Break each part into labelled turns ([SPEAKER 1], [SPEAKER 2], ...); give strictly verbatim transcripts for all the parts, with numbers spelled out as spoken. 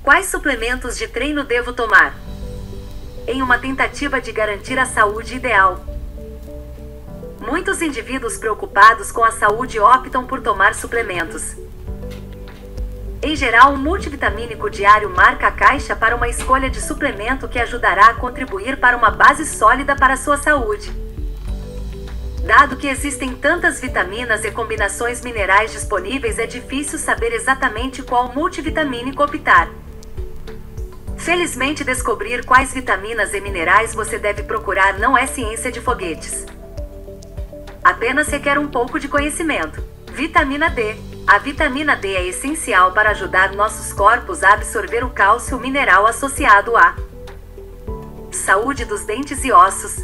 [SPEAKER 1] Quais suplementos de treino devo tomar? Em uma tentativa de garantir a saúde ideal. Muitos indivíduos preocupados com a saúde optam por tomar suplementos. Em geral, um multivitamínico diário marca a caixa para uma escolha de suplemento que ajudará a contribuir para uma base sólida para a sua saúde. Dado que existem tantas vitaminas e combinações minerais disponíveis, é difícil saber exatamente qual multivitamínico optar. Felizmente, descobrir quais vitaminas e minerais você deve procurar não é ciência de foguetes. Apenas requer um pouco de conhecimento. Vitamina D. A vitamina D é essencial para ajudar nossos corpos a absorver o cálcio mineral associado à saúde dos dentes e ossos.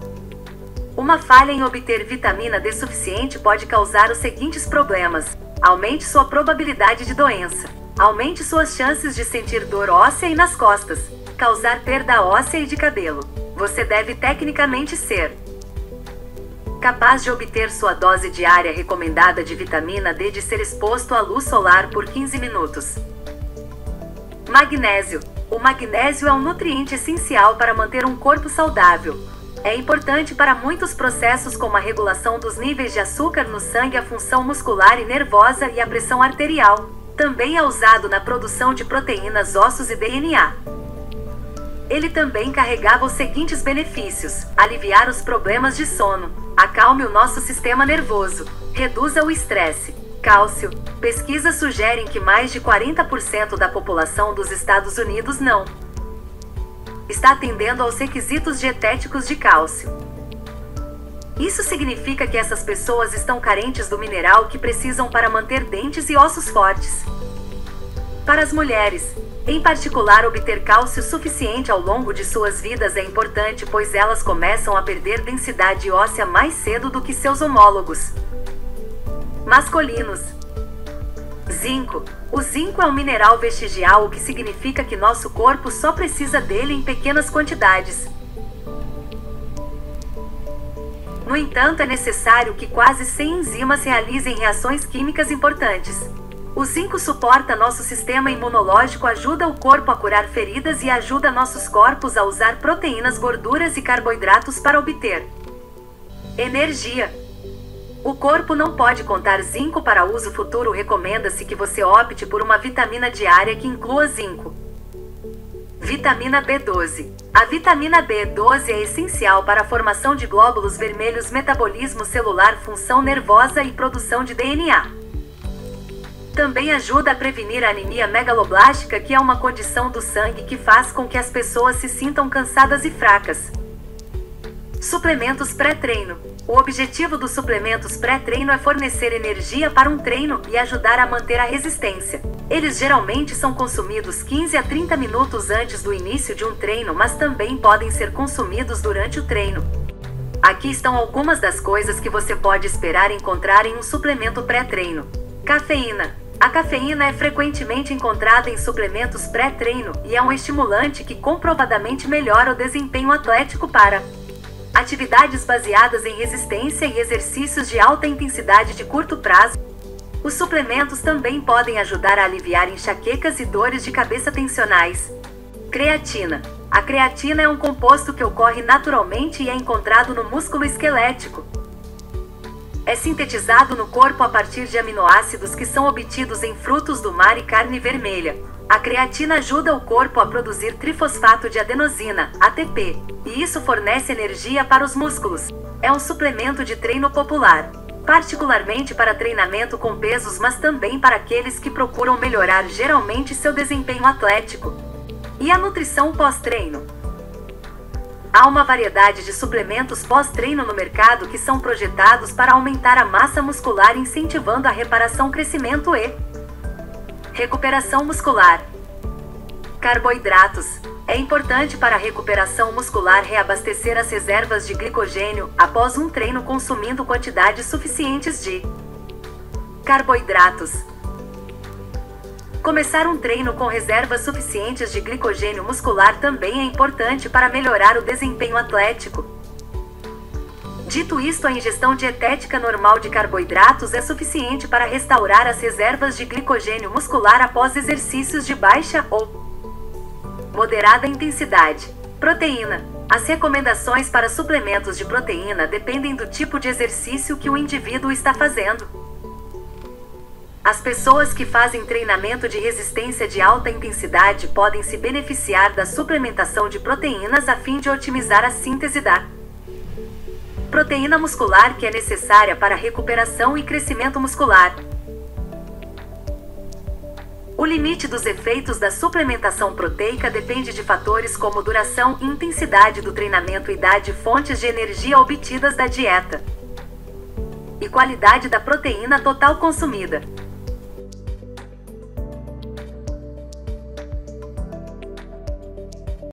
[SPEAKER 1] Uma falha em obter vitamina D suficiente pode causar os seguintes problemas: aumente sua probabilidade de doença, aumente suas chances de sentir dor óssea e nas costas, causar perda óssea e de cabelo. Você deve tecnicamente ser capaz de obter sua dose diária recomendada de vitamina D de ser exposto à luz solar por quinze minutos. Magnésio. O magnésio é um nutriente essencial para manter um corpo saudável. É importante para muitos processos como a regulação dos níveis de açúcar no sangue, a função muscular e nervosa e a pressão arterial. Também é usado na produção de proteínas, ossos e D N A. Ele também carregava os seguintes benefícios: aliviar os problemas de sono, acalme o nosso sistema nervoso, reduza o estresse. Cálcio. Pesquisas sugerem que mais de quarenta por cento da população dos Estados Unidos não está atendendo aos requisitos dietéticos de cálcio. Isso significa que essas pessoas estão carentes do mineral que precisam para manter dentes e ossos fortes. Para as mulheres, em particular, obter cálcio suficiente ao longo de suas vidas é importante, pois elas começam a perder densidade óssea mais cedo do que seus homólogos masculinos. Zinco. O zinco é um mineral vestigial, o que significa que nosso corpo só precisa dele em pequenas quantidades. No entanto, é necessário que quase cem enzimas realizem reações químicas importantes. O zinco suporta nosso sistema imunológico, ajuda o corpo a curar feridas e ajuda nossos corpos a usar proteínas, gorduras e carboidratos para obter energia. O corpo não pode contar zinco para uso futuro. Recomenda-se que você opte por uma vitamina diária que inclua zinco. Vitamina B doze. A vitamina B doze é essencial para a formação de glóbulos vermelhos, metabolismo celular, função nervosa e produção de D N A. Também ajuda a prevenir a anemia megaloblástica, que é uma condição do sangue que faz com que as pessoas se sintam cansadas e fracas. Suplementos pré-treino. O objetivo dos suplementos pré-treino é fornecer energia para um treino e ajudar a manter a resistência. Eles geralmente são consumidos quinze a trinta minutos antes do início de um treino, mas também podem ser consumidos durante o treino. Aqui estão algumas das coisas que você pode esperar encontrar em um suplemento pré-treino. Cafeína. A cafeína é frequentemente encontrada em suplementos pré-treino e é um estimulante que comprovadamente melhora o desempenho atlético para atividades baseadas em resistência e exercícios de alta intensidade de curto prazo. Os suplementos também podem ajudar a aliviar enxaquecas e dores de cabeça tensionais. Creatina. A creatina é um composto que ocorre naturalmente e é encontrado no músculo esquelético. É sintetizado no corpo a partir de aminoácidos que são obtidos em frutos do mar e carne vermelha. A creatina ajuda o corpo a produzir trifosfato de adenosina, A T P, e isso fornece energia para os músculos. É um suplemento de treino popular, particularmente para treinamento com pesos, mas também para aqueles que procuram melhorar geralmente seu desempenho atlético. E a nutrição pós-treino? Há uma variedade de suplementos pós-treino no mercado que são projetados para aumentar a massa muscular, incentivando a reparação, crescimento e recuperação muscular. Carboidratos. É importante para a recuperação muscular reabastecer as reservas de glicogênio após um treino, consumindo quantidades suficientes de carboidratos. Começar um treino com reservas suficientes de glicogênio muscular também é importante para melhorar o desempenho atlético. Dito isto, a ingestão dietética normal de carboidratos é suficiente para restaurar as reservas de glicogênio muscular após exercícios de baixa ou Moderada intensidade. Proteína. As recomendações para suplementos de proteína dependem do tipo de exercício que o indivíduo está fazendo. As pessoas que fazem treinamento de resistência de alta intensidade podem se beneficiar da suplementação de proteínas a fim de otimizar a síntese da proteína muscular que é necessária para a recuperação e crescimento muscular. O limite dos efeitos da suplementação proteica depende de fatores como duração e intensidade do treinamento, idade, fontes de energia obtidas da dieta e qualidade da proteína total consumida.